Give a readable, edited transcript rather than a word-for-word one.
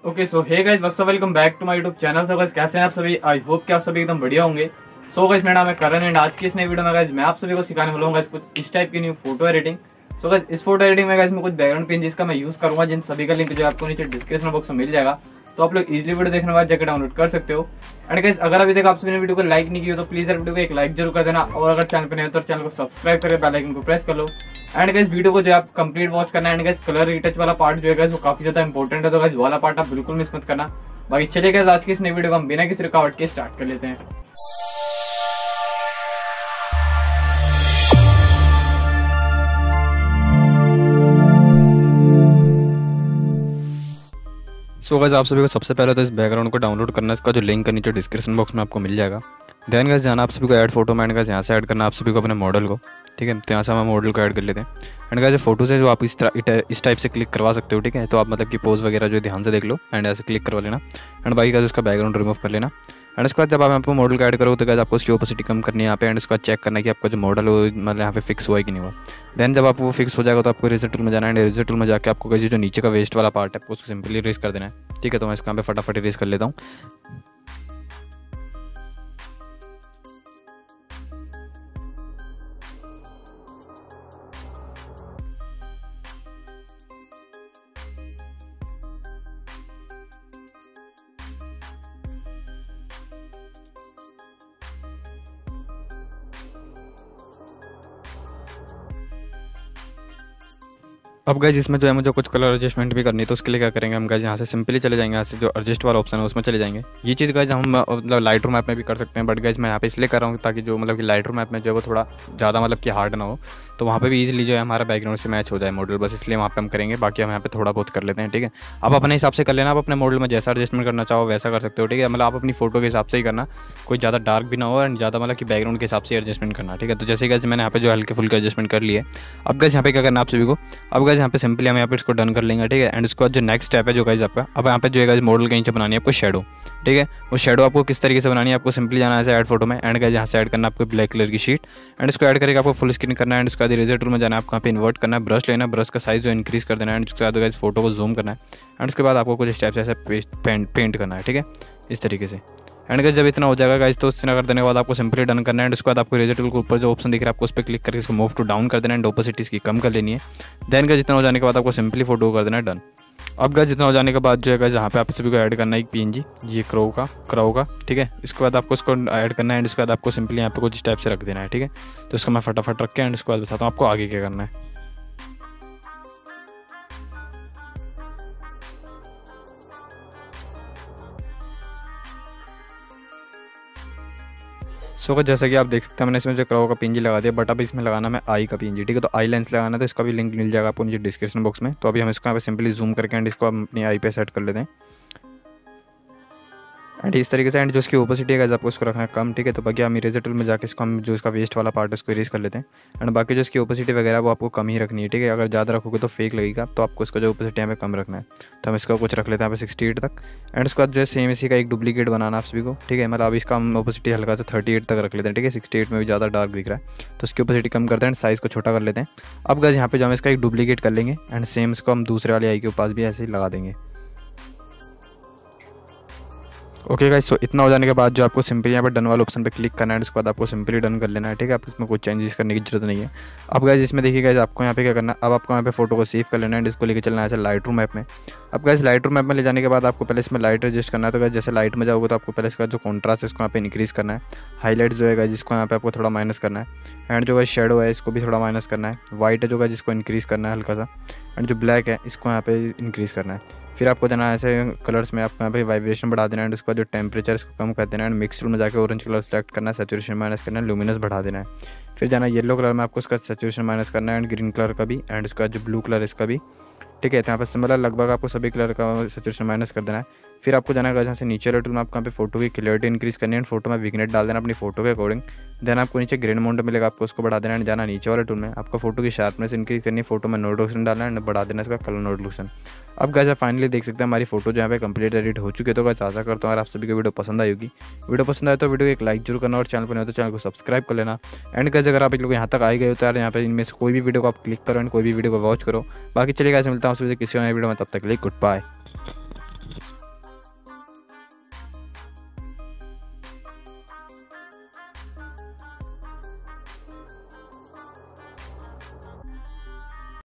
Okay so hey guys what's up, welcome back to my YouTube channel. So guys कैसे हैं आप सभी? I hope कि आप सभी एकदम बढ़िया होंगे। सो गाइस मेरा नाम है करण एंड आज की इस नई वीडियो में गाइस मैं आप सभी को सिखाने वाला हूं गाइस कुछ इस टाइप की new photo editing. So guys इस फोटो एडिटिंग में गाइस मैं कुछ बैकग्राउंड पेन जिसका मैं यूज करूंगा, जिन सभी का लिंक जो आपको नीचे डिस्क्रिप्शन बॉक्स में मिल जाएगा, तो आप लोग इजीली वीडियो देखने के बाद जाकर डाउनलोड कर सकते हो। एंड गाइस अगर अभी तक आप सभी ने वीडियो को लाइक नहीं किया तो प्लीज यार वीडियो को एक लाइक जरूर कर देना, और अगर चैनल पर नहीं हो तो चैनल को सब्सक्राइब करके बेल आइकन को प्रेस कर लो। एंड गाइस वीडियो को जो आप कंप्लीट वॉच करना है। एंड गाइस कलर रिटच वाला पार्ट जो है गाइस वो काफी ज्यादा इंपॉर्टेंट है, तो गाइस वाला पार्ट आप बिल्कुल मिस मत करना। बाकी चलिए गाइस आज की इस नई वीडियो को हम बिना किसी रुकावट के स्टार्ट कर लेते हैं। सो गाइस आप सभी को सबसे पहले तो इस बैकग्राउंड को डाउनलोड करना है। इसका जो लिंक है नीचे डिस्क्रिप्शन बॉक्स में आपको मिल जाएगा। देन गाइस जाना आप सभी को ऐड फोटो में। एंड गाइस यहाँ से ऐड करना आप सभी को अपने मॉडल को, ठीक है। तो यहाँ से हम मॉडल को ऐड कर लेते हैं। एंड गाइस जो फोटोज है जो आप इस टाइप से क्लिक करवा सकते हो, ठीक है। तो आप मतलब कि पोज वगैरह जो ध्यान से देख लो एंड ऐसे क्लिक करवा लेना। एंड बाकी गाइस उसका बैकग्राउंड रिमूव कर लेना। एंड उसके बाद जब आप आपको मॉडल का ऐड करो तो गाइस आपको उसकी ओपेसिटी कम करनी है यहाँ पे। एंड उसका चेक करना है कि आपका जो मॉडल हो मतलब यहाँ पे फिक्स हुआ है कि नहीं हुआ। देन जब आप वो फिक्स हो जाएगा तो आपको इरेजर टूल में जाना है। एंड इरेजर टूल में जाकर आपको जो नीचे का वेस्ट वाला पार्ट है आपको उसको सिंपली इरेज कर देना है, ठीक है। तो मैं इसका यहाँ पे फटाफट इरेज कर लेता हूँ। अब गाइस इसमें जो है मुझे कुछ कलर एडजस्टमेंट भी करनी है, तो उसके लिए क्या करेंगे हम गाइस यहाँ से सिंपली चले जाएंगे। यहाँ से जो एडजस्ट वाला ऑप्शन है उसमें चले जाएंगे। ये चीज़ गाइस हम मतलब लाइट रूम ऐप में भी कर सकते हैं, बट गाइस मैं यहाँ पे इसलिए कर रहा हूँ ताकि जो मतलब कि लाइट रूम ऐप में जो है वो थोड़ा ज़्यादा मतलब कि हार्ड ना हो, तो वहाँ पे भी इजीली जो है हमारा बैकग्राउंड से मैच हो जाए मॉडल, बस इसलिए वहाँ पे हम करेंगे। बाकी हम यहाँ पे थोड़ा बहुत कर लेते हैं, ठीक है। आप अपने हिसाब से कर लेना, आप अपने मॉडल में जैसा एडजस्टमेंट करना चाहो वैसा कर सकते हो, ठीक है। मतलब आप अपनी फोटो के हिसाब से ही करना, कोई ज़्यादा डार्क भी ना हो एंड ज़्यादा मतलब कि बैकग्राउंड के हिसाब से एडजस्टमेंट करना, ठीक है। तो जैसे गाइस मैंने यहाँ पे जो हल्के फुल्के एडजस्टमेंट कर लिए। अब गाइस यहाँ पे क्या करना आप सभी को, अब गाइस यहाँ पे सिंपली हम यहाँ पे इसको डन कर लेंगे, ठीक है। एंड उसके बाद जो नेक्स्ट स्टेप है जो गाइस आपका, अब यहाँ पे जो है गाइस मॉडल के नीचे बनानी है आपको शेडो, ठीक है। वो शेडो आपको किस तरीके से बनानी है, आपको सिंपली जाना है ऐड फोटो में। एंड गाइस यहाँ से ऐड करना आपको ब्लैक कलर की शीट। एंड इसको ऐड करके आपको फुल स्क्रीन करना है। एंड उसके बाद इरेजर टूल में जाना है, आपको यहाँ पे इन्वर्ट करना है, ब्रश लेना है, ब्रश का साइज जो इंक्रीज कर देना है। एंड उसके बाद गाइस फोटो को जूम करना है। एंड उसके बाद आपको कुछ स्टेप्स ऐसे पेंट करना है, ठीक है, इस तरीके से। एंड गाइस जब इतना हो जाएगा गाइस तो इतना कर देने के बाद आपको सिंपली डन करना है। एंड उसके बाद आपको इरेजर टूल के ऊपर जो ऑप्शन दिख रहा है आपको उस पर क्लिक करके इसको मूव टू डाउन कर देना है। एंड ओपेसिटी इसकी कम कर लेनी है। देन गाइस जितना हो जाने के बाद आपको सिंपली फोटो कर देना है डन। अब गाइस जितना हो जाने के बाद जो है गाइस यहाँ पे आप सभी को ऐड करना है एक पीएनजी, ये क्रो का, ठीक है। इसके बाद आपको इसको ऐड करना है। एंड इसके बाद आपको सिंपली यहाँ पे कुछ टाइप से रख देना है, ठीक है। तो इसको मैं फटाफट रख के एंड इसके बाद बताता हूँ आपको आगे क्या करना है। सो जैसा कि आप देख सकते हैं मैंने इसमें जो क्रो का पीएनजी लगा दिया, बट अब इसमें लगाना मैं आई का पीएनजी, ठीक है। तो आई लेंस लगाना तो इसका भी लिंक मिल जाएगा आपको नीचे डिस्क्रिप्शन बॉक्स में। तो अभी हम इसको यहाँ पे सिंपली जूम करके एंड इसको अपनी आई पे सेट कर लेते हैं। एंड इस तरीके से एंड जो इसकी ओपेसिटी है आपको इसको रखना है कम, ठीक है। तो बाकी हम इरेजर टूल में जाकर इसको हम जो इसका वेस्ट वाला पार्ट है उसको इरेज कर लेते हैं। एंड बाकी जो इसकी ओपेसिटी वगैरह वो आपको कम ही रखनी है, ठीक है। अगर ज़्यादा रखोगे तो फेक लगेगा, तो आपको इसका जो ओपेसिटी यहाँ पे कम रखना है। तो हम इसका कुछ रख लेते हैं यहाँ पे 68 तक। एंड उसके बाद जो है सेम इसी का एक डुप्लीकेट बनाना आप सभी को, ठीक है। मतलब अब इसका हम ओपेसिटी हल्का सा 38 तक रख लेते हैं, ठीक है। 68 में भी ज़्यादा डार्क दिख रहा है तो इसकी ओपेसिटी कम करते हैं, साइज़ को छोटा कर लेते हैं। अब गाइस यहाँ पे जो हम इसका एक डुप्लीकेट कर लेंगे एंड सेम इसको हम दूसरे वाले आई के पास भी ऐसे ही लगा देंगे। ओके गाइस, सो इतना हो जाने के बाद जो आपको सिंपली यहाँ पर डन वाले ऑप्शन पे क्लिक करना है। उसके बाद आपको सिंपली डन कर लेना है, ठीक है। आप इसमें कोई चेंजेस करने की जरूरत नहीं है। अब गाइस इसमें देखिए गाइस आपको यहाँ पे क्या करना है, अब आपको यहाँ पे फोटो को सेव कर लेना है। इसको लेके चलना है ऐसे लाइट रूम ऐप में। अब गाइस लाइट रूम ऐप में ले जाने के बाद आपको पहले इसमें लाइट एडजस्ट करना है। तो गाइस जैसे लाइट में जाओगे तो आपको पहले इसका जो कॉन्ट्रास्ट है इसको यहाँ पे इंक्रीज़ करना है। हाईलाइट जो है गाइस इसको यहाँ पे आपको थोड़ा माइनस करना है। एंड जो गाइस शेडो है इसको भी थोड़ा माइनस करना है। वाइट है जो गाइस इसको इंक्रीज़ करना है हल्का सा। एंड जो ब्लैक है इसको यहाँ पे इंक्रीज़ करना है। फिर आपको देना है ऐसे कलर्स में आपको यहाँ पे वाइब्रेशन बढ़ा देना है। एंड उसका जो टेम्परेचर इसको कम कर देना है। एंड मिक्स टूल में जाकर ऑरेंज कलर सेलेक्ट करना है, सैचुरेशन माइनस करना है, लुमिनस बढ़ा देना है। फिर जाना येलो कलर में आपको इसका सैचुरेशन माइनस करना है एंड ग्रीन कलर का भी, एंड उसका जो ब्लू कलर इसका भी, ठीक है। तो यहाँ पर मतलब लगभग आपको सभी कलर का सैचुरेशन माइनस कर देना है। फिर आपको जाना है यहाँ से नीचे वाले टूल में आपको यहाँ पे फोटो की क्लियरिटी इंक्रीज़ करनी है। फोटो में विग्नेट डाल देना अपनी फोटो के अकॉर्डिंग। देन आपको नीचे ग्रेन अमाउंट मिलेगा, आपको उसको बढ़ा देना है। जाना नीचे वाले टूल में आपको फोटो की शार्पनेस इंक्रीज करनी है। फोटो में नोट रिडक्शन डालना है एंड बढ़ा देना इसका कलर नोट रिडक्शन। अब गाइस फाइनली देख सकते हैं हमारी फोटो जो यहाँ पे कंप्लीट एडिट हो चुकी है। तो गाइस आशा करता हूँ अगर आप सभी को वीडियो पसंद आई होगी। वीडियो पसंद आए तो वीडियो को एक लाइक जरूर करना और चैनल पर नहीं हो तो चैनल को सब्सक्राइब कर लेना। एंड गाइस अगर आप लोग यहाँ तक आए गए हो तो यार यहाँ पे इनमें से कोई भी वीडियो को आप क्लिक करो एंड कोई भी वीडियो को वॉच करो। बाकी चलिए गाइस मिलता हूँ किसी नए वीडियो में, तब तक के लिए गुड बाय।